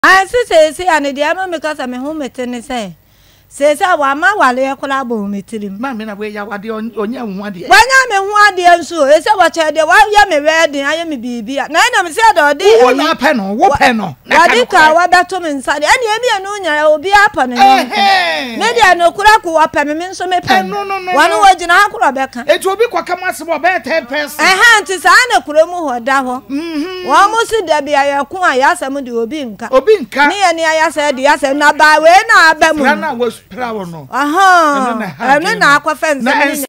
I say and the ama because I'm home at any say. Says I want my wale collabo meeting. Mamma, where you are the on your one day. When I'm in 1 day and so, it's a watch the while you may ready. I am baby. Nine I'm said or day. What panel? What panel? I think I want that to inside. And you will be up on it. Maybe I know Kuraku up and mean so may pen. No. One word in Akura Becca. It will be Quackamas about 10 pesos. I hand to Sana Kuromo or Davo. Almost there be a Kuma Yasamudu Obinka. Obinka. Me and I said, yes, and not by way now. Was proud. No. And then aqua fence.